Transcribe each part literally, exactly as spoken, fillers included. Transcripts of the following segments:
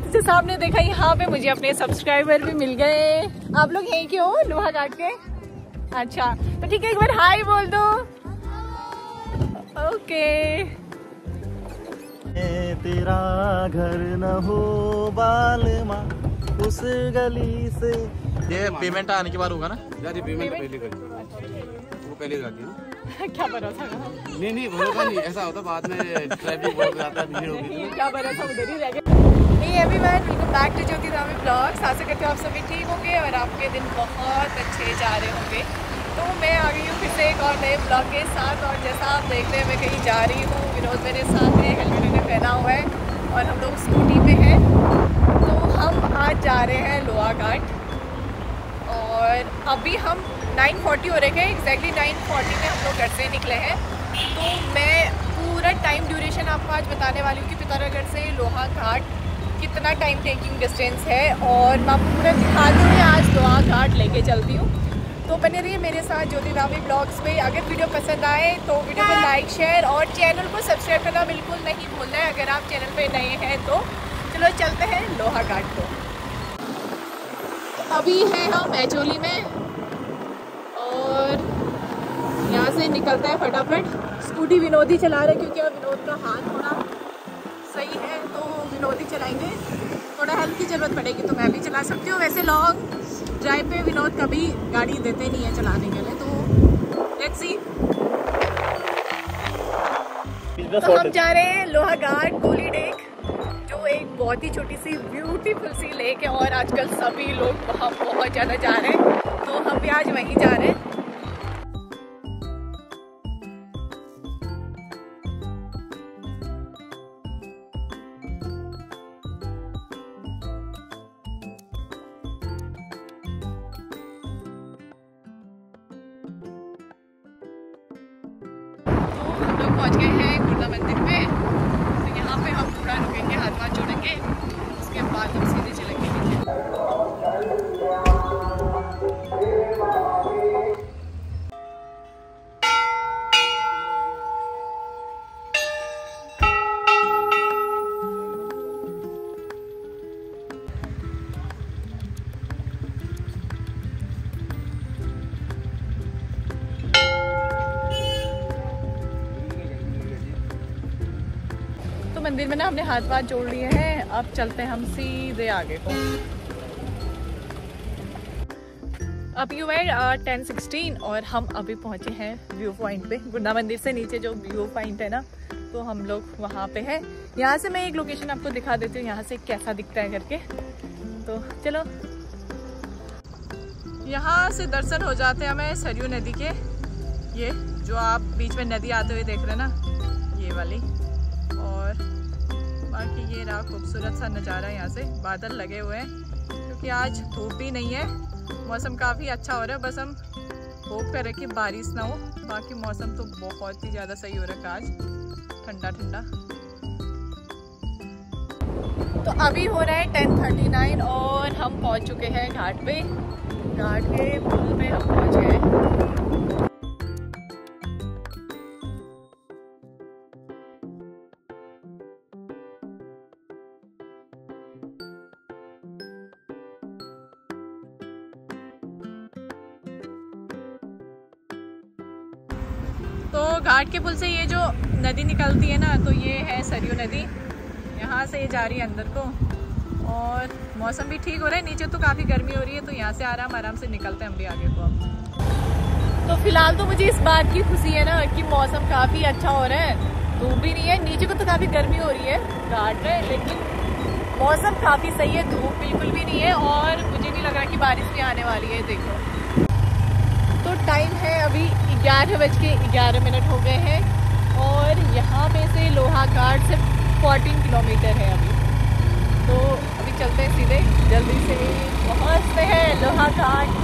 जो सामने देखा, यहाँ पे मुझे अपने सब्सक्राइबर भी मिल गए। आप लोग यहीं के हो, लोहा घाट के? अच्छा, तो ठीक है, एक बार हाय बोल दो। ओके। तेरा घर न हो बालमा उस गली से। ये पेमेंट आने के बाद होगा ना? यार पेमेंट पहले कर, वो पहले जाती है। क्या भरोसा? नहीं नहीं भरोसा नहीं, ऐसा होता बाद में ट्रैफिक बढ़ जाता है, भीड़ होगी। क्या भरोसा, उधर ही रह गए। नहीं everyone, welcome back to Jyoti Dhami blogs. आशा करती हूँ आप सभी ठीक होंगे और आपके दिन बहुत अच्छे जा रहे होंगे। तो मैं आ गई हूँ फिर से एक और नए ब्लॉग के साथ, और जैसा आप देख रहे हैं मैं कहीं जा रही हूँ। विनोद मेरे साथ है, हेलमेट ने पहना हुआ है और हम लोग स्कूटी पे हैं। तो हम आज जा रहे हैं लोहा घाट और अभी हम नाइन फोर्टी हो रहे हैं, एग्जैक्टली नाइन फोर्टी में हम लोग घर से निकले हैं। तो मैं पूरा टाइम ड्यूरेशन आपको आज बताने वाली हूँ कि पिथौरागढ़ से लोहा घाट कितना टाइम टेकिंग डिस्टेंस है, और मैं आपको पूरा दिखाती हूँ। आज लोहा घाट लेके चलती हूँ, तो बने रहिए मेरे साथ ज्योति धामी ब्लॉग्स पे। अगर वीडियो पसंद आए तो वीडियो को लाइक शेयर और चैनल को सब्सक्राइब करना बिल्कुल नहीं भूलना है अगर आप चैनल पे नए हैं तो। चलो चलते हैं लोहा घाट को। अभी है हम मैचोली में और यहाँ से निकलता है फटाफट। स्कूटी विनोद ही चला रहे क्योंकि अब विनोद का हाथ थोड़ा सही है, तो विनोद ही चलाएंगे। थोड़ा हेल्प की ज़रूरत पड़ेगी तो मैं भी चला सकती हूँ। वैसे लॉन्ग ड्राइव पे विनोद कभी गाड़ी देते नहीं है चलाने के लिए, तो लेट्स सी। तो हम जा रहे हैं लोहा घाट गोली डेक, जो एक बहुत ही छोटी सी ब्यूटीफुल सी लेक है और आजकल सभी लोग वहाँ बहुत ज़्यादा जा रहे हैं, तो हम भी आज वहीं जा रहे हैं। पहुंच गए हैं गुरदा मंदिर पे, तो यहाँ पे हम पूरा रुकेंगे, हाथ हाथ जोड़ेंगे, उसके बाद हम सीधे चलेंगे नीचे। तो मंदिर में ना हमने हाथ वाथ जोड़ लिए हैं, अब चलते हैं हम सीधे आगे को। अब यू है टेन सिक्सटीन और हम अभी पहुंचे हैं व्यू पॉइंट पे। गुरदा मंदिर से नीचे जो व्यू पॉइंट है ना, तो हम लोग वहाँ पे हैं। यहाँ से मैं एक लोकेशन आपको दिखा देती हूँ यहाँ से कैसा दिखता है करके। तो चलो, यहाँ से दर्शन हो जाते हैं हमें सरयू नदी के। ये जो आप बीच में नदी आते हुए देख रहे हैं ना, ये वाली। और बाकी ये रहा खूबसूरत सा नज़ारा। यहाँ से बादल लगे हुए हैं क्योंकि आज धूप भी नहीं है, मौसम काफ़ी अच्छा हो रहा है। बस हम होप कर रहे कि बारिश ना हो, बाकी मौसम तो बहुत ही ज़्यादा सही हो रहा है आज, ठंडा ठंडा। तो अभी हो रहा है टेन थर्टी नाइन और हम पहुँच चुके हैं घाट पे। घाट के पुल पे हम पहुँच गए। तो घाट के पुल से ये जो नदी निकलती है ना, तो ये है सरयू नदी। यहाँ से ये जा रही है अंदर को और मौसम भी ठीक हो रहा है। नीचे तो काफ़ी गर्मी हो रही है, तो यहाँ से आराम आराम से निकलते हैं हम भी आगे को। अब तो फिलहाल तो मुझे इस बात की खुशी है ना कि मौसम काफ़ी अच्छा हो रहा है, धूप भी नहीं है। नीचे को तो काफ़ी गर्मी हो रही है घाट में, लेकिन मौसम काफ़ी सही है, धूप बिल्कुल भी नहीं है और मुझे नहीं लग रहा कि बारिश भी आने वाली है। देखो, तो टाइम है अभी ग्यारह बज के ग्यारह मिनट हो गए हैं और यहाँ पे से लोहा घाट से चौदह किलोमीटर है अभी। तो अभी चलते हैं सीधे, जल्दी से पहुँचते हैं लोहा घाट।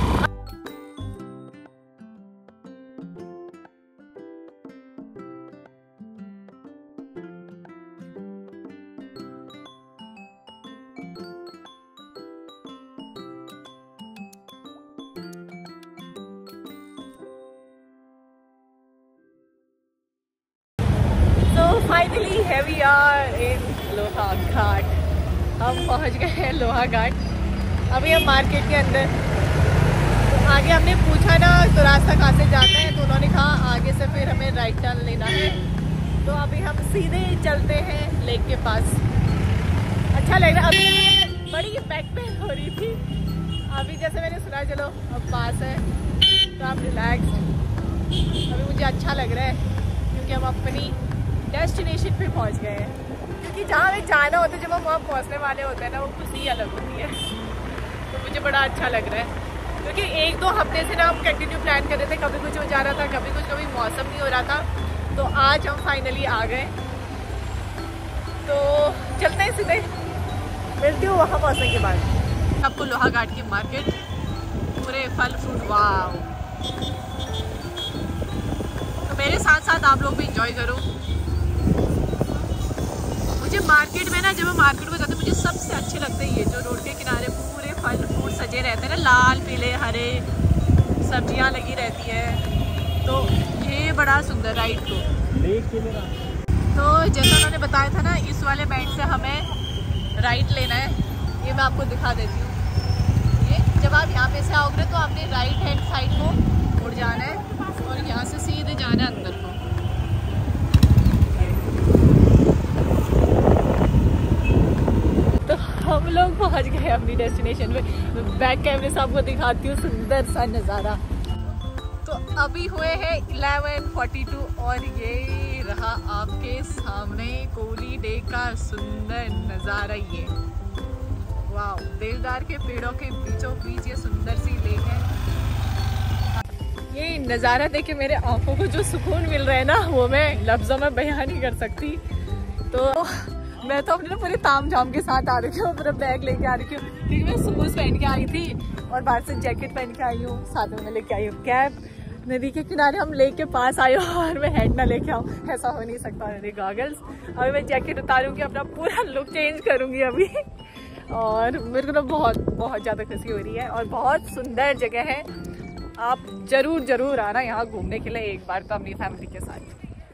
So finally here we are in लोहा घाट। हम पहुंच गए हैं लोहा घाट। अभी हम मार्केट के अंदर, तो आगे हमने पूछा ना तो रास्ता कहाँ से जाना है, तो उन्होंने कहा आगे से फिर हमें राइट टर्न लेना है। तो अभी हम सीधे चलते हैं लेक के पास। अच्छा लग रहा है। अभी बड़ी बैक पेन हो रही थी, अभी जैसे मैंने सुना चलो अब पास है तो आप रिलैक्स। अभी मुझे अच्छा लग रहा है क्योंकि हम अपनी डेस्टिनेशन पे पहुंच गए हैं। क्योंकि जहाँ हमें जाना होता है, जब हम वहाँ पहुँचने वाले होते हैं ना, वो खुशी अलग होती है। तो मुझे बड़ा अच्छा लग रहा है क्योंकि एक दो हफ्ते से ना हम कंटिन्यू प्लान कर रहे थे, कभी कुछ हो जा रहा था, कभी कुछ, कभी मौसम नहीं हो रहा था। तो आज हम फाइनली आ गए, तो चलते हैं सीधे, मिलती हूँ वहाँ पहुँचने के बाद। आपको लोहा घाट की मार्केट, पूरे फल फ्रूट, वाह। तो मेरे साथ साथ आप लोग भी इंजॉय करो। मुझे मार्केट में ना, जब मैं मार्केट में जाती हूँ, मुझे सबसे अच्छे लगते हैं ये जो रोड के किनारे पूरे फल फ्रूट सजे रहते हैं ना, लाल पीले हरे सब्जियाँ लगी रहती है। तो ये बड़ा सुंदर राइड को, तो जैसा उन्होंने बताया था ना, इस वाले बैंड से हमें राइट लेना है। ये मैं आपको दिखा देती हूँ। ये जब आप यहाँ पे से आओगे तो आपने राइट हैंड साइड को मुड़ जाना है और यहाँ से सीधे जाना है अंदर को। तो हम लोग पहुँच गए अपनी डेस्टिनेशन पे। बैक कैमरे से आपको दिखाती हूँ सुंदर सा नज़ारा। तो अभी हुए हैं इलेवन फोर्टी टू और ये रहा आपके सामने कोली डे का सुंदर नज़ारा। ये वाह, देवदार के पेड़ों के बीचों बीच ये सुंदर सी लेक है। ये नज़ारा देख के मेरे आंखों को जो सुकून मिल रहा है ना, वो मैं लफ्ज़ों में बयान नहीं कर सकती। तो मैं तो अपने पूरे ताम झाम के साथ आ रही हूँ, पूरा बैग लेके आ रही हूँ क्योंकि मैं शूज़ पहन के आई थी और बाहर से जैकेट पहन के आई हूँ, साथ में लेके आई हूँ कैप। नदी के किनारे हम लेक के पास आए और मैं हेड ना लेके आऊँ, ऐसा हो नहीं सकता। मेरे गॉगल्स, अभी मैं जैकेट उतारूंगी, अपना पूरा लुक चेंज करूंगी अभी। और मेरे को तो बहुत बहुत ज़्यादा खुशी हो रही है और बहुत सुंदर जगह है। आप ज़रूर ज़रूर आना यहाँ घूमने के लिए एक बार तो अपनी फैमिली के साथ।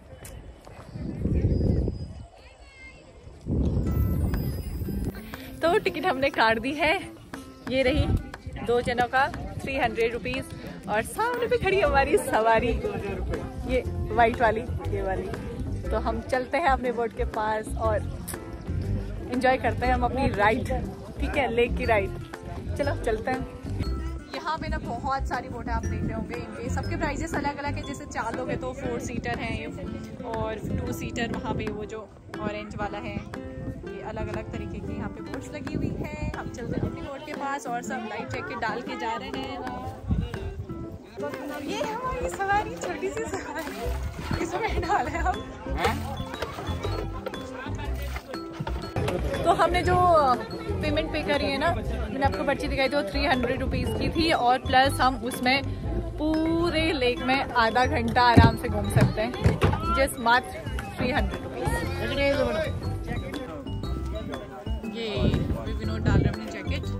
तो टिकट हमने काट दी है, ये रही दो जनों का थ्री हंड्रेड रुपीज़। और सामने पे खड़ी हमारी सवारी, ये वाइट वाली, ये वाली। तो हम चलते हैं अपने बोट के पास और एंजॉय करते हैं हम अपनी राइड, ठीक है, लेक की राइड। चलो चलते हैं। यहाँ पे ना बहुत सारी बोटें आप देख रहे होंगे, इनके सबके प्राइजेस अलग अलग है। जैसे चार लोग हैं तो फोर सीटर हैं ये, और टू सीटर वहाँ पे वो जो ऑरेंज वाला है, ये अलग अलग तरीके की यहाँ पे बोट्स लगी हुई है। हम चलते हैं अपनी बोट के पास और सब लाइफ जैकेट डाल के जा रहे हैं। तो ये हमारी सवारी, छोटी सी सवारी, इसमें डाले हम। तो हमने जो पेमेंट पे करी है ना, मैंने आपको पर्ची दिखाई थी, वो थ्री हंड्रेड रुपीज़ की थी और प्लस हम उसमें पूरे लेक में आधा घंटा आराम से घूम सकते हैं, जस्ट मात्र थ्री हंड्रेड रुपीज़। ये विनोद डाल रहे अपनी जैकेट।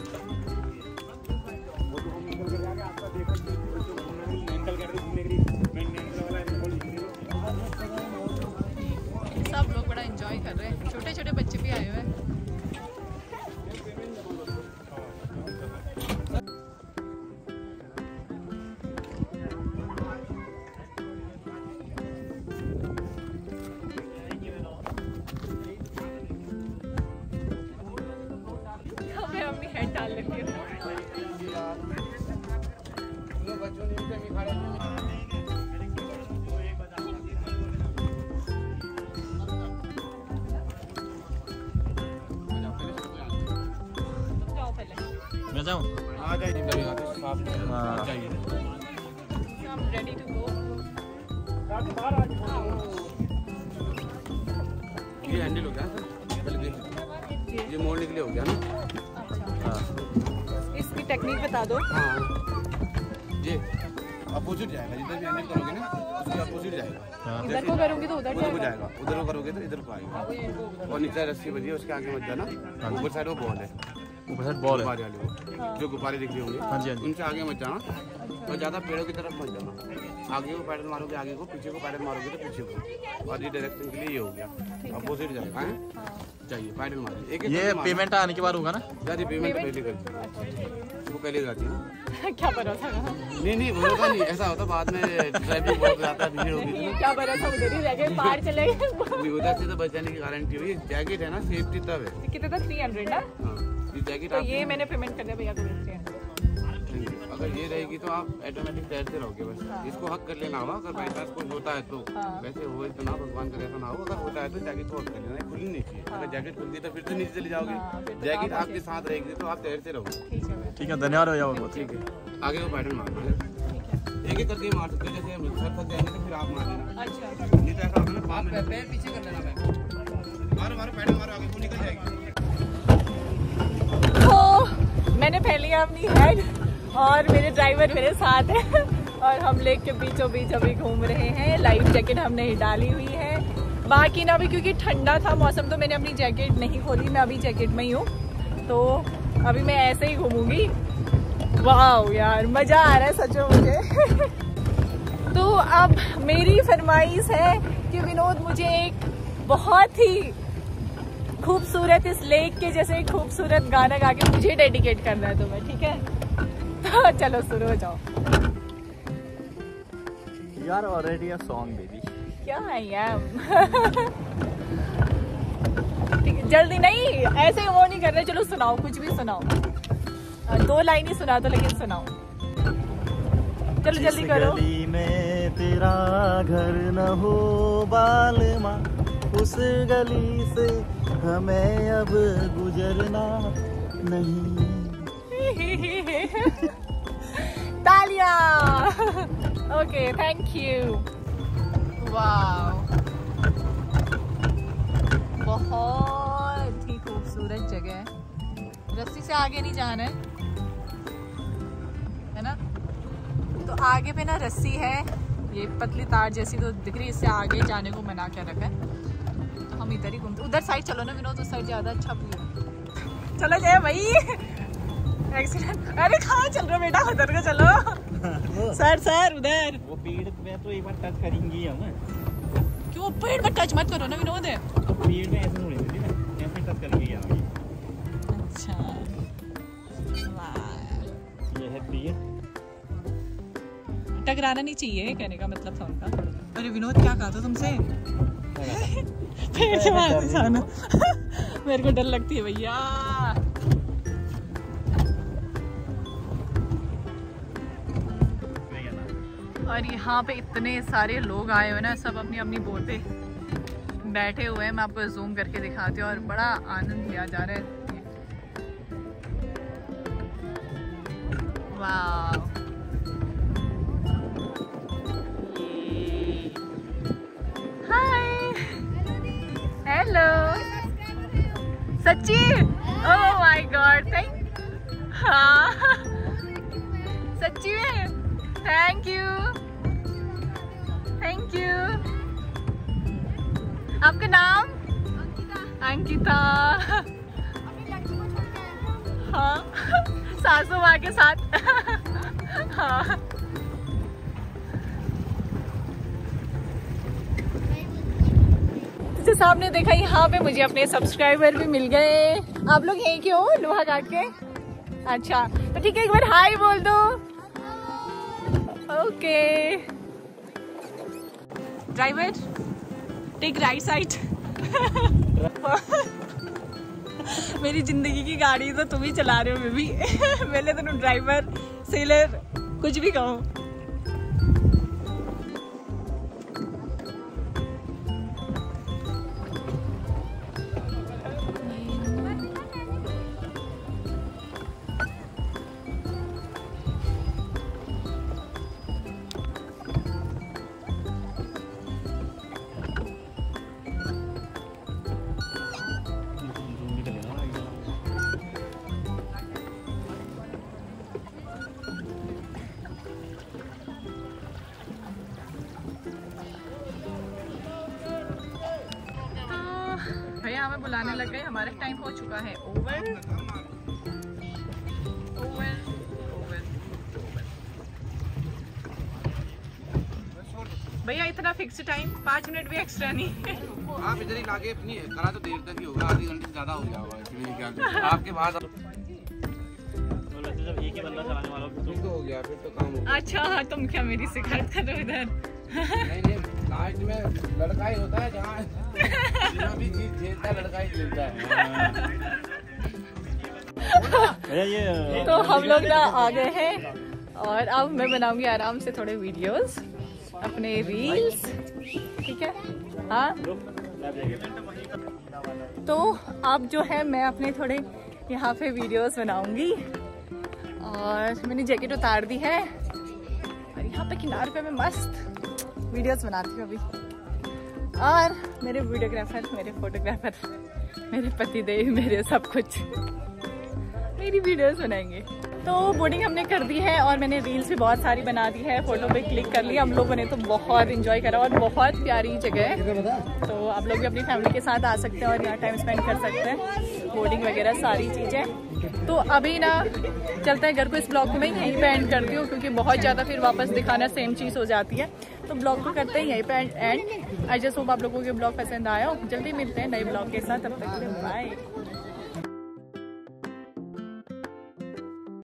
सब लोग बड़ा एंजॉय कर रहे हैं, छोटे छोटे बच्चे भी आए हुए हैं। मैं अपनी हेड डाल लेती हूँ। मैं जाऊँ? आ जाइए, I'm ready to go. ये हैंडल हो गया सर, पहले देख, ये मोड़ने के लिए हो गया ना। अच्छा, इसकी टेक्निक बता दो। हाँ, ये अपोजिट जाएगा, जिधर भी हैंडल करोगे ना उसके अपोजिट जाएगा। इधर को करूँगी तो उधर को जाएगा, उधर को करोगे तो इधर को आएगा। और नीचे रस्सी बजी है, उसके आगे मत जाना, ऊपर साइड वो बॉल है। ऊपर साइड बॉल है। गुब्बारे वाले वो, हाँ। जो गुब्बारे दिख रहे होंगे हाँ जी हाँ जी। उनसे आगे मत जाना और ज्यादा पेड़ों की तरफ मत जाना। आगे को पैडल मारोगे आगे को, पीछे को पैडल मारोगे तो पीछे को। और ये डायरेक्शन के लिए ये हो गया। अपोजिट जाएगा है चाहिए पैडल मारो। एक ये पेमेंट आने के बाद होगा ना? ज्यादा पेमेंट पहले कर वो पहले जाती है। क्या भरोसा था? नहीं नहीं भरोसा नहीं, ऐसा होता बाद में ट्रैफिक बहुत ज्यादा भीड़ होगी। क्या भरोसा, उधर ही रह गए, बाहर चले गए। उधर से तो बचाने की गारंटी हुई। जैकेट है ना सेफ्टी तब है। कितने था? थ्री हंड्रेड ना? हाँ, ये जैकेट तो ये मैंने पेमेंट कर दिया भैया को थ्री हंड्रेड। अगर ये रहेगी तो आप ऑटोमेटिक तैरते रहोगे बस। हाँ। इसको हक कर लेना होगा अगर बाई चांस कुछ होता है तो। हाँ। वैसे हो तो ना, भगवान करे ऐसा ना हो। अगर होता है तो जैकेट को हक कर लेना, खुलनी नहीं चाहिए। हाँ। अगर जैकेट खुलती तो फिर तो नीचे चले जाओगे। हाँ, तो जैकेट आप आपके साथ रहेगी तो आप तैरते रहोगे। ठीक है, धन्यवाद भैया बहुत। ठीक है, आगे वो पैडल मार दो, एक एक करके मार सकते हो। जैसे हम सर थक जाएंगे तो फिर आप मार देना। अच्छा, नहीं तो ऐसा होगा ना, आप पैर पीछे कर लेना, मारो मारो पैडल मारो, आगे वो निकल जाएगी। तो मैंने पहले अपनी हेड और मेरे ड्राइवर मेरे साथ है और हम लेक के बीचों बीच अभी घूम रहे हैं। लाइफ जैकेट हमने डाली हुई है। बाकी ना अभी क्योंकि ठंडा था मौसम तो मैंने अपनी जैकेट नहीं खोली, मैं अभी जैकेट में ही हूँ। तो अभी मैं ऐसे ही घूमूंगी। वाह यार मजा आ रहा है सच में मुझे। तो अब मेरी फरमाइश है कि विनोद मुझे एक बहुत ही खूबसूरत इस लेक के जैसे खूबसूरत गाना गा के मुझे डेडिकेट करना है तुम्हें, ठीक है? तो चलो शुरू हो जाओ। यार ऑलरेडी अ सॉन्ग बेबी। क्या है यार? जल्दी नहीं, ऐसे वो नहीं कर रहे। चलो सुनाओ, कुछ भी सुनाओ। दो लाइन ही सुना दो लेकिन सुनाओ। चलो जल्दी करो। गली में तेरा घर न हो बालमा, उस गली से हमें अब गुजरना नहीं। तालियां। Okay thank you. वाह बहुत ही खूबसूरत जगह है। रस्सी से आगे नहीं जाना है, है ना? तो आगे पे ना रस्सी है, ये पतली तार जैसी तो दिख रही है, इससे आगे जाने को मना कर रखा है। तो हम इधर ही घूमते। उधर साइड चलो ना विनोद, उस साइड ज्यादा अच्छा व्यू। चलो जाए भाई। एक्सीडेंट। अरे कहाँ चल रहे हो बेटा, उधर को चलो। सर सर उधर वो पेड़ पे तो एक बार टच करेंगी हम। क्यों पेड़ पे टच मत करो ना विनोद। पेड़ में ऐसे मुड़े थे ना, ऐसे टच करेंगे यहाँ। अच्छा वाह, ये है पेड़। टकराना नहीं चाहिए कहने का मतलब था उनका। अरे विनोद क्या कहा था तुमसे? पेड़ के पास जाना। मेरे को डर लगती है भैया। और यहाँ पे इतने सारे लोग आए हुए ना, सब अपनी अपनी बोट पे बैठे हुए हैं। मैं आपको जूम करके दिखाती हूँ और बड़ा आनंद लिया जा रहा है। वाह हाय हेलो सच्ची, ओह माय गॉड थैंक। हाँ सच्ची में थैंक यू थैंक यू। आपका नाम? अंकिता। अंकिता हाँ सासू माँ के साथ। हाँ जैसे सामने देखा, यहाँ पे मुझे अपने सब्सक्राइबर भी मिल गए। आप लोग यहीं के हो लोहा घाट के? अच्छा तो ठीक है, एक बार हाय बोल दो। Okay driver take right side. मेरी जिंदगी की गाड़ी तो तुम ही चला रहे हो बेबी। पहले तो तुम ड्राइवर सेलर कुछ भी कहो। भैया हमें बुलाने लग गए, हमारा टाइम हो चुका है ओवर। Oven oven oven. भैया इतना फिक्स टाइम, पाँच मिनट भी एक्स्ट्रा नहीं। आप इधर ही लाके अपनी करा तो देर तक ही होगा, आधी घंटे से ज्यादा हो जाएगा मेरे ख्याल से। आपके बाद जब एक ही बंदा चलाने वाला फिर तो हो गया, फिर तो काम हो गया। अच्छा हाँ, तुम क्या मेरी शिकायत कर रहे हो इधर? नहीं नहीं, लास्ट में लड़का ही होता है, जहाँ भी चीज झेलता है लड़का ही झेलता है। तो हम लोग ना आ गए हैं और अब मैं बनाऊंगी आराम से थोड़े वीडियोस, अपने रील्स, ठीक है? हाँ, तो अब जो है मैं अपने थोड़े यहाँ पे वीडियोस बनाऊंगी और मैंने जैकेट उतार दी है और यहाँ पे किनारे पे मैं मस्त वीडियोस बनाती हूँ अभी। और मेरे वीडियोग्राफर, मेरे फोटोग्राफर, मेरे पतिदेव, मेरे सब कुछ मेरी वीडियोस बनाएंगे। तो बोटिंग हमने कर दी है और मैंने रील्स भी बहुत सारी बना दी है, फोटो पे क्लिक कर लिया हम लोगों ने, तो बहुत एंजॉय करा और बहुत प्यारी जगह है। तो आप लोग भी अपनी फैमिली के साथ आ सकते हैं और यहाँ टाइम स्पेंड कर सकते हैं, बोटिंग वगैरह सारी चीज़ें। तो अभी ना चलते हैं घर को, इस ब्लॉग को मैं यहीं पे एंड करती हूँ क्योंकि बहुत ज़्यादा फिर वापस दिखाना सेम चीज़ हो जाती है। तो ब्लॉग को करते हैं यहीं पे एंड। आई जस्ट होप आप लोगों के ब्लॉग पसंद आया हो। जल्दी मिलते हैं नए ब्लॉग के साथ, तब तक के लिए बाय।